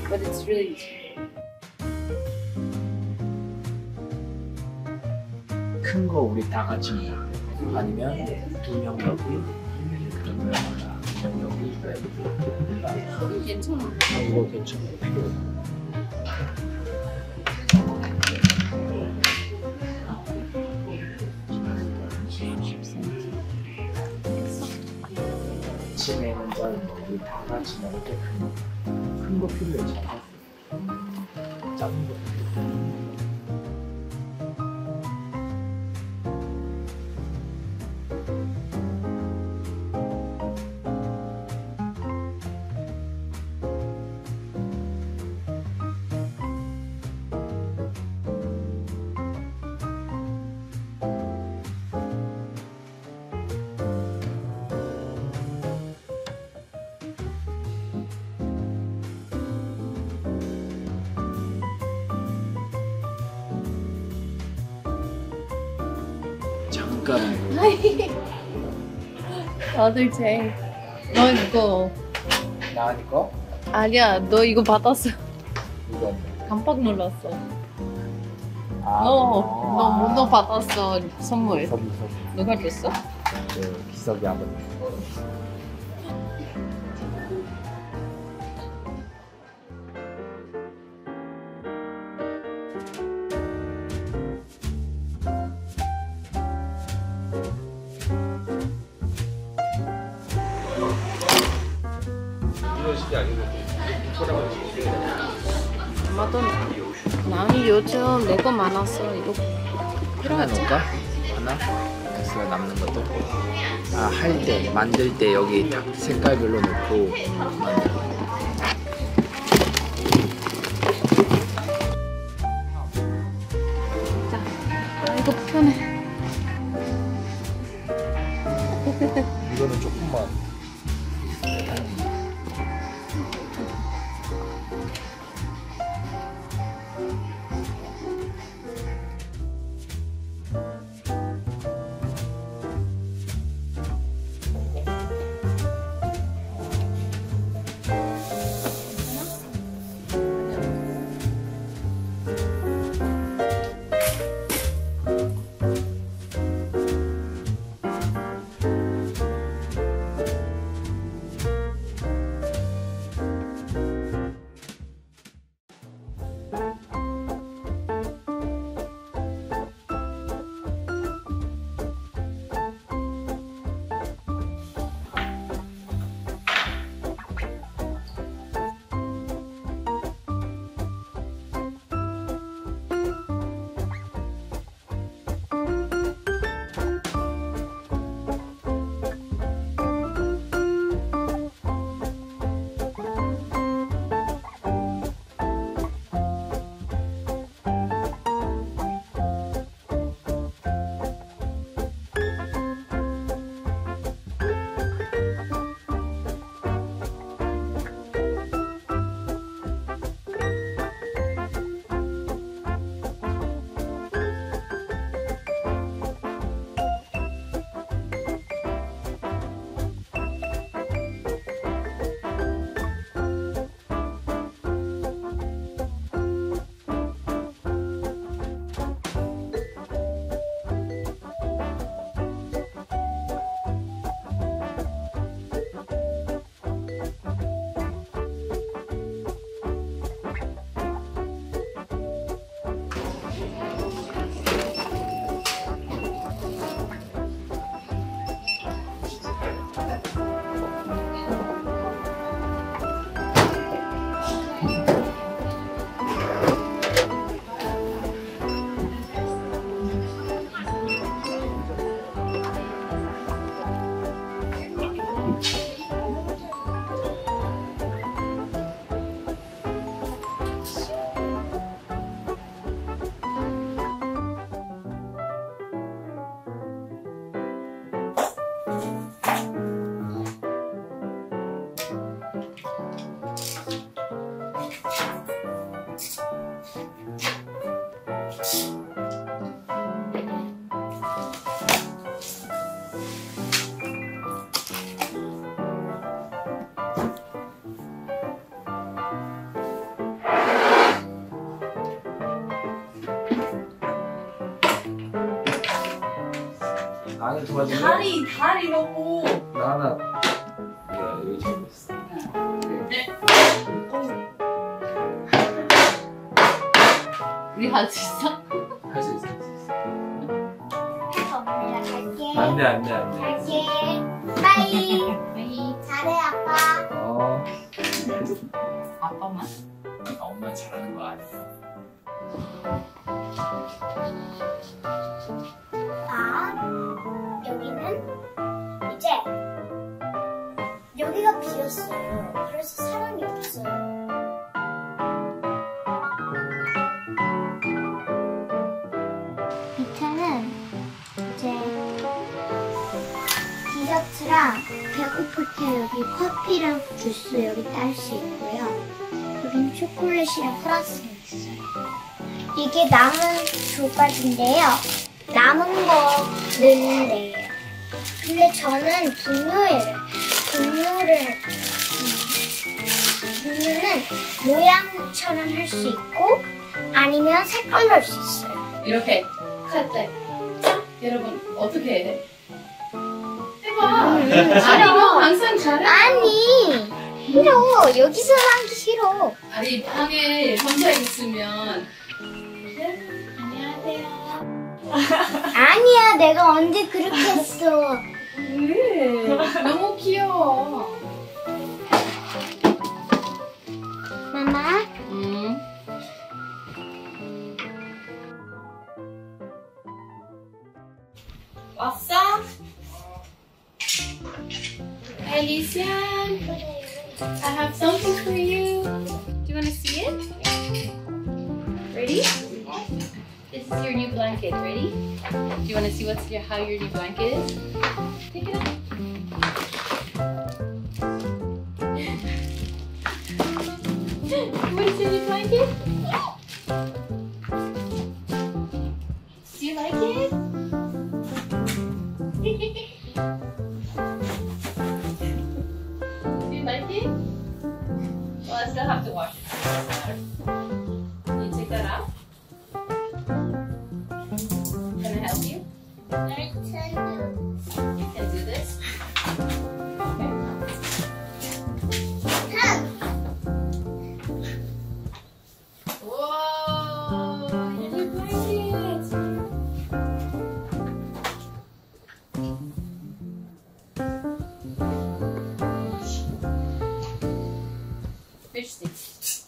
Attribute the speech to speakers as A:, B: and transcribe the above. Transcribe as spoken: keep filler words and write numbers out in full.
A: but it's really
B: 큰 거 우리 다 같이 먹을래? 아니면 두 명 여기, 두명 여기.
A: 괜찮아.
B: 아, 이거 괜찮아. 필요해. 아침에는 짧은 거 우리 다 같이 먹을 때 큰 거. 큰 거 필요해. 작아. 작은 거 필요해. 잠깐.
A: 다들 제. 너 이거
B: 나 이거?
A: 아니야. 너 이거 받았어.
B: 이거.
A: 깜빡 놀랐어.
B: 아,
A: 너, 너 문어 받았어. 선물.
B: 선물 선물.
A: 누가 줬어?
B: 그 기석이 아버님.
A: 아마도 나는 요즘 레고 많았어. 이거
B: 하나
A: 필요하지?
B: 넣을까? 하나? 됐어 남는 것도. 아 할 때 만들 때 여기 딱 색깔별로 넣고 만들.
A: 자, 아, 이거 편해.
B: 이거는 조금만. 나는 도와줄래?
C: 다리 다리라고.
B: 나나 내가 여기 잡고 있어.
C: 네.
A: 우리 할 수 있어?
B: 할 수 있어. 할 수 있어.
D: 엄마랑 갈게.
B: 안돼 안돼 안돼.
D: 갈게. 빠이.
A: 아이,
D: 잘해 아빠.
B: 어.
A: 아빠만?
B: 엄마 잘하는 거 아니야.
D: 아 여기는 이제 여기가 비었어요. 그래서 사람이 없어요. 밑에는 이제 디저트랑 배고플 때 여기 커피랑 주스 여기 딸 수 있고요. 여기는 초콜릿이랑 프랑스가 있어요. 이게 남은 두 가지인데요. 남은 거 넣는데요. 근데 저는 분유를 분유를 음, 분유는 모양처럼 할 수 있고 아니면 색깔로 할 수 있어요.
A: 이렇게 할 때. 여러분, 어떻게 해야 돼? 해봐.
D: 음,
A: 아니,
D: 싫어.
A: 너 항상 잘해.
D: 아니 싫어. 여기서 하기 싫어.
A: 아니, 방에 혼자 있으면. 안녕하세요.
D: 아니야, 내가 언제 그렇게 했어.
A: 왜? 너무 귀여워.
D: 마마,
A: 음. 왔어? Alicia, I have something for you. Do you want to see it? Ready? This is your new blanket. Ready? Do you want to see what's your how your new blanket is? Take it out. What is your new blanket? Do you like it? Do you like it? Well, I still have to wash it. Can you take that out? Can I help you? You can do this. Okay. Whoa! Your new blanket. Fish sticks.